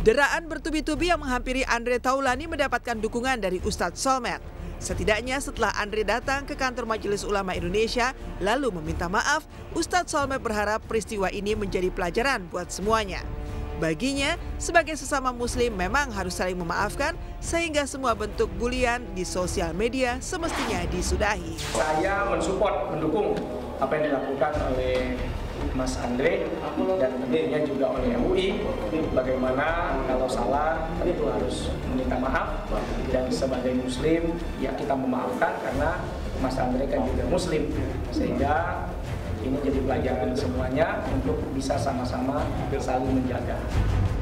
Deraan bertubi-tubi yang menghampiri Andre Taulani mendapatkan dukungan dari Ustadz Solmed. Setidaknya setelah Andre datang ke kantor Majelis Ulama Indonesia lalu meminta maaf, Ustadz Solmed berharap peristiwa ini menjadi pelajaran buat semuanya. Baginya, sebagai sesama muslim memang harus saling memaafkan sehingga semua bentuk bulian di sosial media semestinya disudahi. Saya mendukung apa yang dilakukan oleh Mas Andre dan tentunya juga oleh MUI. Bagaimana kalau salah tentu harus meminta maaf, dan sebagai muslim ya kita memaafkan karena Mas Andre kan juga muslim, sehingga ini jadi pelajaran semuanya untuk bisa sama-sama saling menjaga.